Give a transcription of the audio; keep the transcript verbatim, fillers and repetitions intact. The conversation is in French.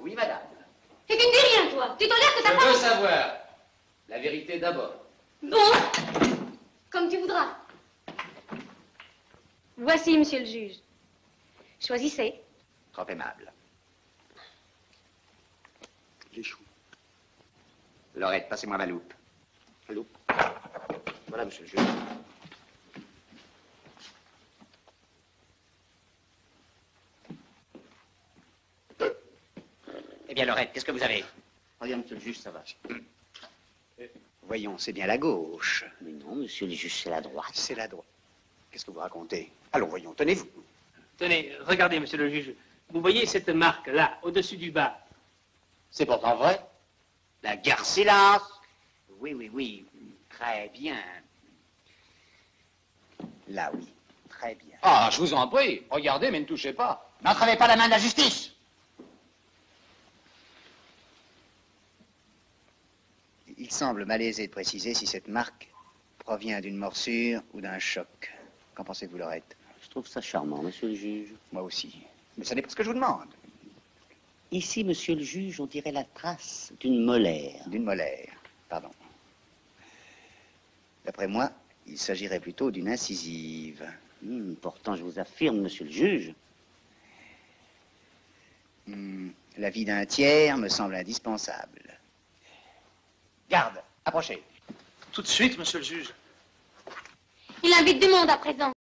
Oui, madame. Et tu ne dis rien, toi. Tu tolères que ta Je femme... veux savoir. La vérité d'abord. Bon, comme tu voudras. Voici, monsieur le juge. Choisissez. Trop aimable. J'échoue. Laurette, passez-moi ma loupe. La loupe. Voilà, monsieur le juge. Eh bien, Laurette, qu'est-ce que vous avez? Regarde, monsieur le juge, ça va. Voyons, c'est bien la gauche. Mais non, monsieur le juge, c'est la droite. C'est la droite. Qu'est-ce que vous racontez? Allons, voyons, tenez-vous. Tenez, regardez, monsieur le juge. Vous voyez cette marque là, au-dessus du bas? C'est pourtant vrai. La gare silence. Oui, oui, oui. Très bien. Là, oui. Très bien. Ah, je vous en prie. Regardez, mais ne touchez pas. N'entravez pas la main de la justice. Il semble malaisé de préciser si cette marque provient d'une morsure ou d'un choc. Qu'en pensez-vous, Laurette? Je trouve ça charmant, monsieur le juge. Moi aussi. Mais ça n'est pas ce que je vous demande. Ici, monsieur le juge, on dirait la trace d'une molaire. D'une molaire. Pardon. D'après moi, il s'agirait plutôt d'une incisive. Hmm, pourtant, je vous affirme, monsieur le juge. Hmm, L'avis d'un tiers me semble indispensable. Garde, approchez. Tout de suite, monsieur le juge. Il invite du monde à présent.